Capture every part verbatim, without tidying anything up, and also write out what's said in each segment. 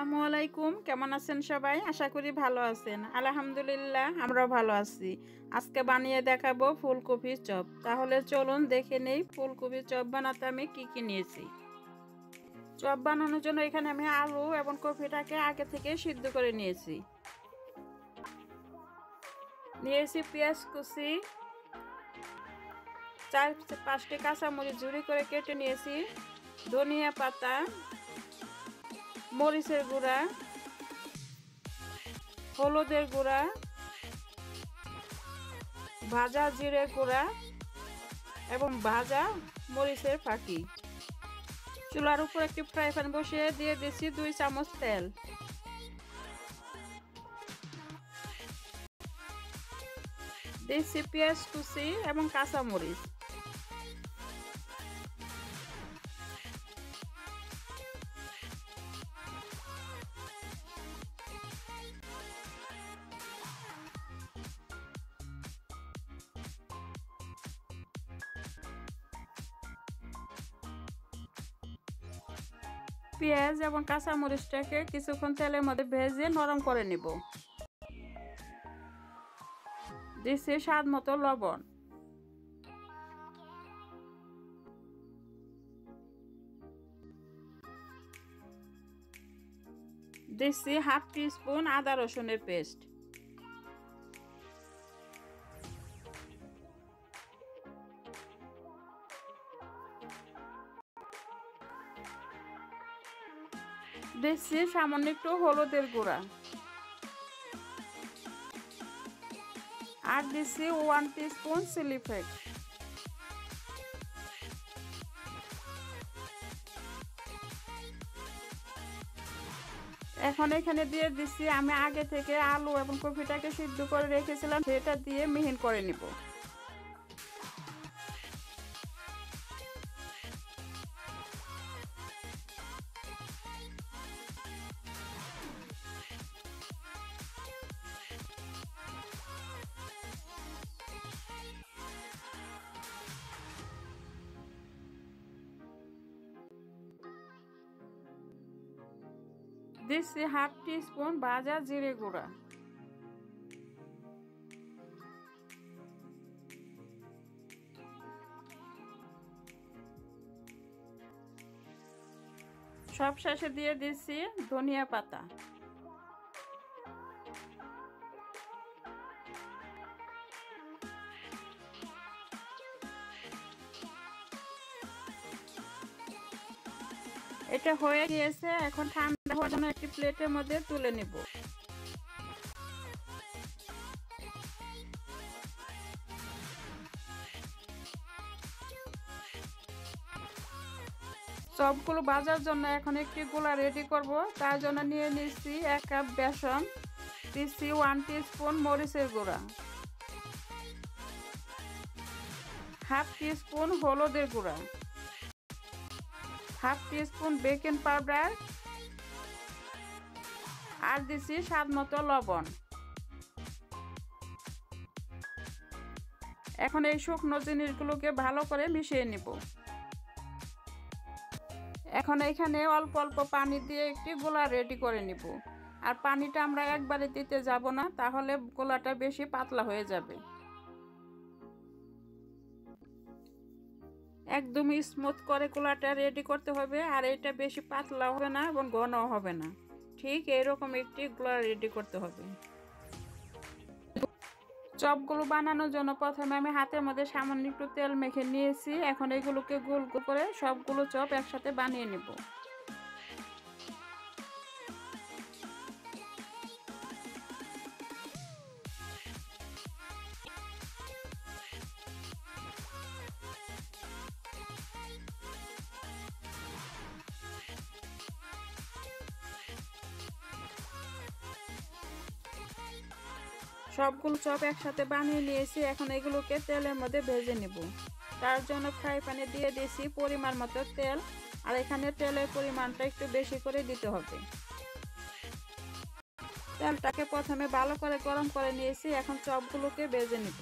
আসসালামু আলাইকুম, কেমন আছেন সবাই? আশা করি ভালো আছেন। আলহামদুলিল্লাহ আমরাও ভালো আছি। আজকে বানিয়ে দেখাবো ফুলকপির চপ। তাহলে চলুন দেখে নেই ফুলকপির চপ বানাতে আমি কি কি নিয়েছি। চপ বানানোর জন্য এখানে আমি আলু এবং কপিটাকে আগে থেকে সিদ্ধ করে নিয়েছি। নিয়েছি পেঁয়াজ কুচি, চার পাঁচটি কাঁচামরিচ ঝুরি করে কেটে নিয়েছি, ধনিয়া পাতা, মরিচের গুঁড়া, হলুদের গুঁড়া, ভাজা জিরে গুঁড়া এবং ভাজা মরিচের ফাঁকি। চুলার উপর একটি ফ্রাই প্যান বসিয়ে দিয়ে দিচ্ছি দুই চামচ তেল। দিচ্ছি পেঁয়াজ কুচি এবং কাঁচামরিচ। পেঁয়াজ এবং কাঁচামরিচটাকে কিছুক্ষণ তেলের মধ্যে ভেজে নরম করে নিব। দিচ্ছি স্বাদ মতো লবণ। দিচ্ছি হাফ টি স্পুন আদা রসুনের পেস্ট। দিচ্ছি সামান্য একটু হলুদের গুঁড়া আর দিচ্ছি ওয়ান টিস্পুন চিলি ফ্লেক্স। এখন এখানে দিয়ে দিচ্ছি আমি আগে থেকে আলু এবং কপিটাকে সিদ্ধ করে রেখেছিলাম, সেটা দিয়ে মিহিন করে নিব। দিচ্ছি হাফ টি স্পুন ভাজা জিরে গুঁড়া। সব শেষে দিয়ে দিচ্ছি ধনিয়া পাতা। এটা হয়ে গিয়েছে, এখন ঠান্ডা হওয়ার জন্য একটি প্লেটের মধ্যে তুলে নেব। চপগুলো ভাজার জন্য এখন একটি গোলা রেডি করব। তার জন্য নিয়ে নিচ্ছি এক কাপ বেসন, দিচ্ছি ওয়ান টিস্পুন মরিচের গুঁড়া, হাফ টিস্পুন হলুদের গুঁড়া, হাফ টিস্পুন বেকিং পাউডার আর দিচ্ছি স্বাদ মতো লবণ। এখন এই শুকনো জিনিসগুলোকে ভালো করে মিশিয়ে নিব। এখন এখানে অল্প অল্প পানি দিয়ে একটি গোলা রেডি করে নিব। আর পানিটা আমরা একবারে দিতে যাব না, তাহলে গোলাটা বেশি পাতলা হয়ে যাবে। একদমই স্মুথ করে গোলাটা রেডি করতে হবে, আর এটা বেশি পাতলা হবে না এবং ঘনও হবে না। ঠিক এরকম একটি গোলা রেডি করতে হবে। চপগুলো বানানোর জন্য প্রথমে আমি হাতের মধ্যে সামান্য একটু তেল মেখে নিয়েছি। এখন এগুলোকে গোল গোল করে সবগুলো চপ একসাথে বানিয়ে নেব। সবগুলো চপ একসাথে বানিয়ে নিয়েছি। এখন এগুলোকে তেলের মধ্যে ভেজে নেব। তার জন্য ফ্রাই প্যানে দিয়ে দিয়েছি পরিমাণ মতো তেল, আর এখানে তেলের পরিমাণটা একটু বেশি করে দিতে হবে। তেলটাকে প্রথমে ভালো করে গরম করে নিয়েছি। এখন চপগুলোকে ভেজে নেব।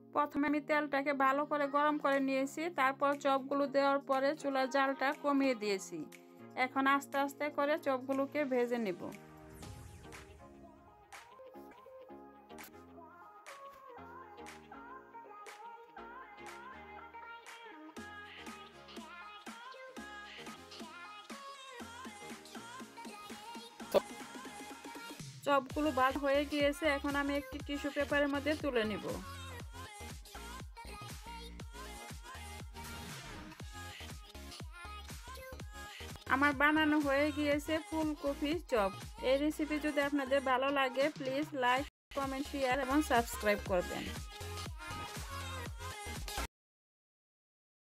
প্রথমে আমি তেলটাকে ভালো করে গরম করে নিয়েছি, তারপর চপগুলো দেওয়ার পরে চুলার জালটা কমিয়ে দিয়েছি। এখন আস্তে আস্তে করে চপগুলোকে ভেজে নেব। চপগুলো ভাজা হয়ে গিয়েছে, এখন আমি একটি টিস্যু পেপারের মধ্যে তুলে নিব। আমার বানানো হয়ে গিয়েছে ফুলকপি চপ। এই রেসিপি যদি আপনাদের ভালো লাগে প্লিজ লাইক, কমেন্ট, শেয়ার এবং সাবস্ক্রাইব করবেন।